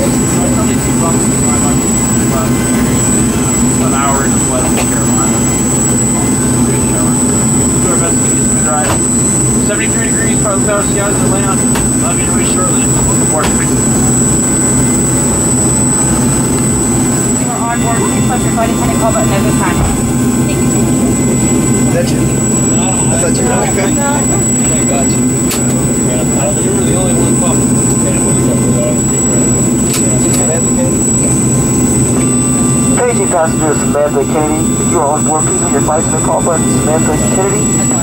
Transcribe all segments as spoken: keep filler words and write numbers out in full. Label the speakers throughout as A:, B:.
A: Probably two bucks to five bucks an hour in West Carolina. Do our best to get you ride. seventy-three degrees, probably power skies in Atlanta. I'll be away shortly. Looking forward to it.
B: We are on board. Please press your flight attendant call button at this time. Thank you.
C: Is that you? I thought you were okay. I got you.
A: You were the only one talking.
D: Paging passengers Samantha and Kennedy. If you are on board, please leave your flights and call button Samantha and Kennedy.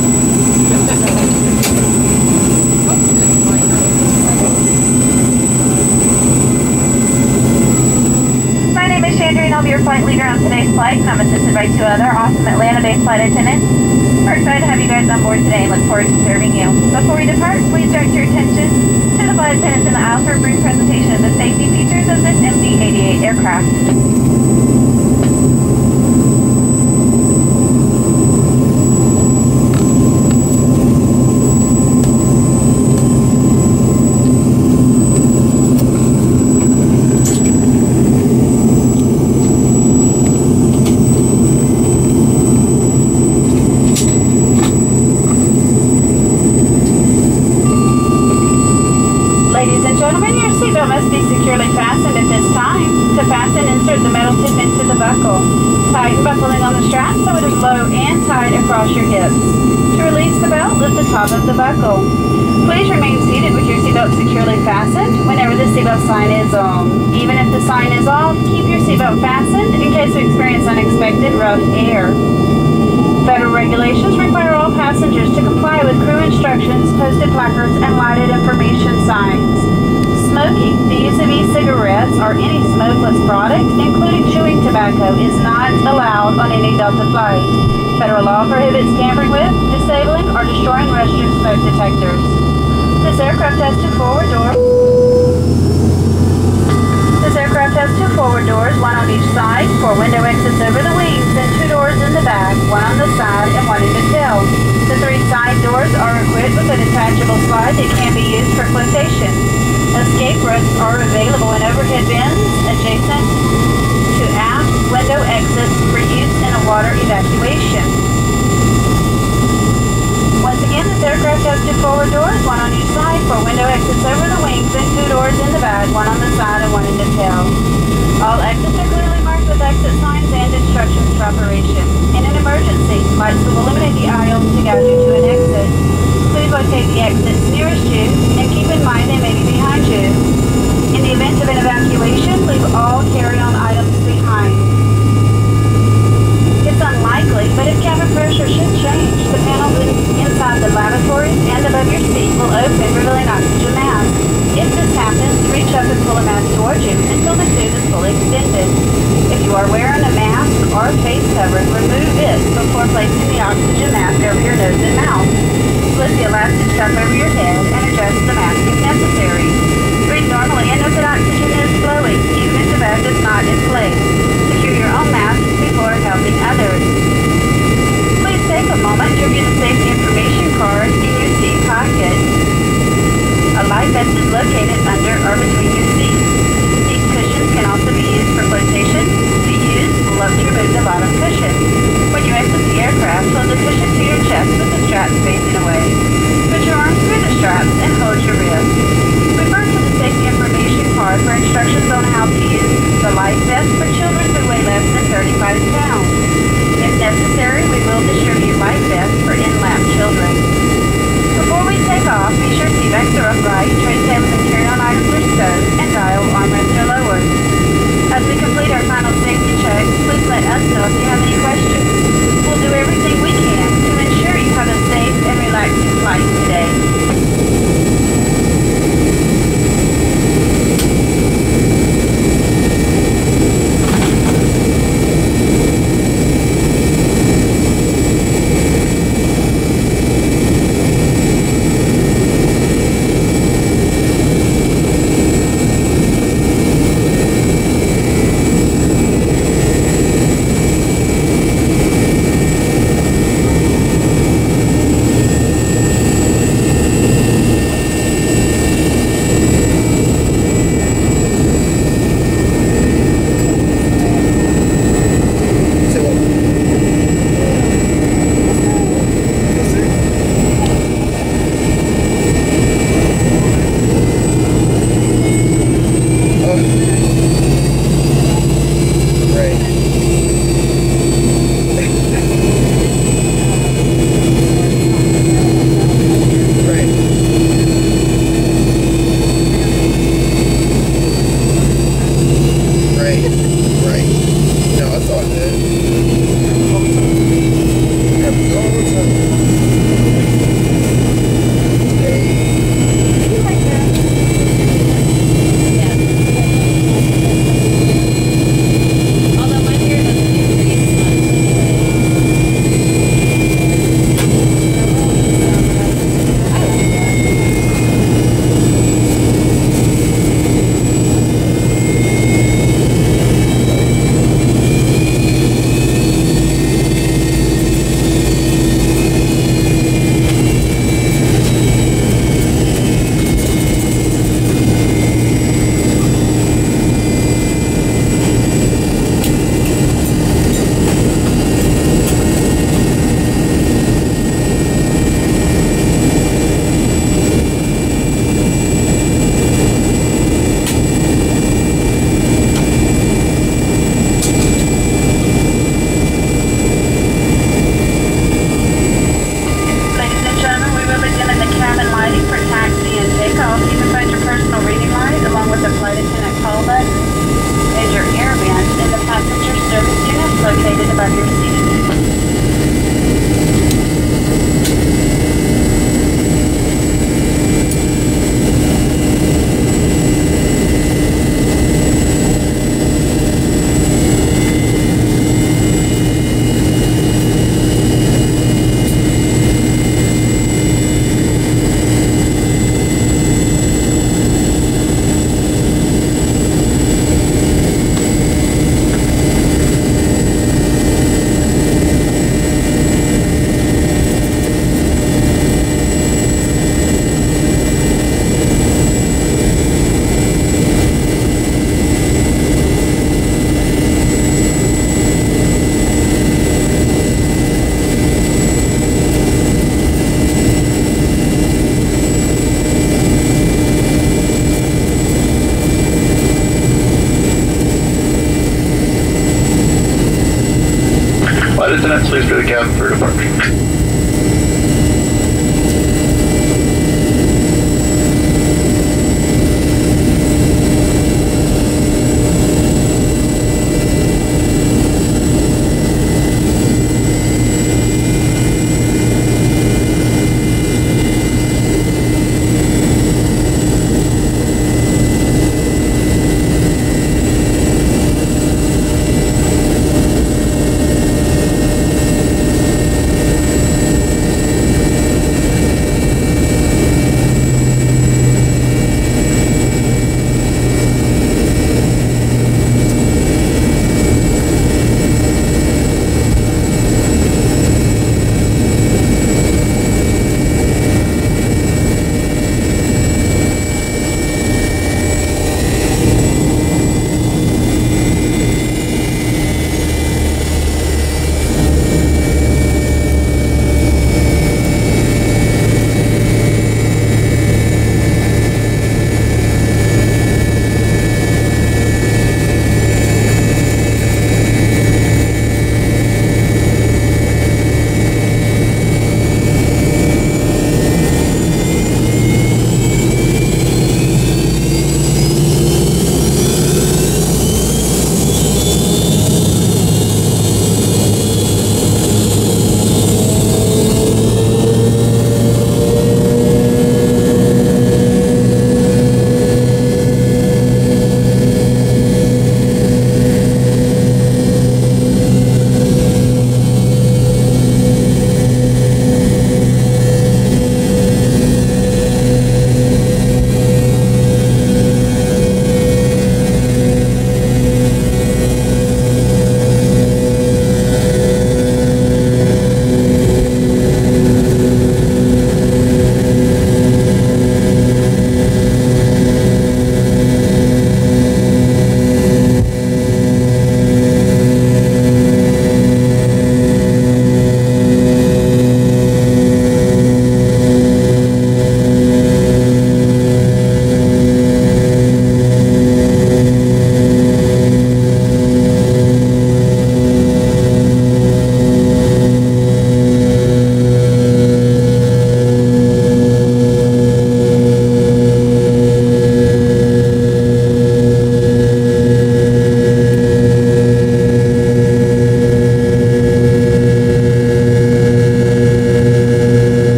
B: My name is Chandra and I'll be your flight leader on today's flight. I'm assisted by two other awesome Atlanta-based flight attendants. We're excited to have you guys on board today and look forward to serving you. Before we depart, please direct your attention to the flight attendants in the aisle for a brief presentation of the safety features of this M D eighty-eight aircraft. Must be securely fastened at this time. To fasten, insert the metal tip into the buckle. Tighten by pulling on the strap so it is low and tight across your hips. To release the belt, lift the top of the buckle. Please remain seated with your seatbelt securely fastened whenever the seatbelt sign is on. Even if the sign is off, keep your seatbelt fastened in case you experience unexpected rough air. Federal regulations require all passengers to comply with crew instructions, posted placards, and lighted information signs. Smoking, the use of e-cigarettes or any smokeless product, including chewing tobacco, is not allowed on any Delta flight. Federal law prohibits tampering with, disabling, or destroying registered smoke detectors. This aircraft has two forward doors. This aircraft has two forward doors, one on each side, four window exits over the wings, and two doors in the back, one on the side and one in the tail. The three side doors are equipped with a detachable slide that can be used for flotation. Escape ropes are available in overhead bins adjacent to aft window exits for use in a water evacuation. Once again, this aircraft has two forward doors, one on each side, four window exits over the wings, and two doors in the back, one on the side and one in the tail. All exits are clearly marked with exit signs and instructions for operation. In an emergency, lights will illuminate the aisle to guide you to an exit. Please locate the exits nearest you and keep in mind they may be behind you. In the event of an evacuation, leave all carry-on items behind. It's unlikely, but if cabin pressure should change, the panels inside the lavatories and above your seat will open, revealing oxygen mask. If this happens, reach up and pull a mask towards you until the tube is fully extended. If you are wearing a mask or face covering, remove it before placing the oxygen mask over your nose and mouth. Split the elastic strap over your head and adjust the mask if necessary. Breathe normally and note that oxygen is flowing, even if the bag is not in place. Secure your own mask before helping others. Please take a moment to review the safety information card in your seat pocket. A life vest is located under or between your seats. These cushions can also be used for flotation. To use, love to remove the bottom cushion. When you exit the aircraft, hold the cushion to your chest with the straps facing away. Put your arms through the straps and hold your
E: Lieutenant, please be the cabin for departure.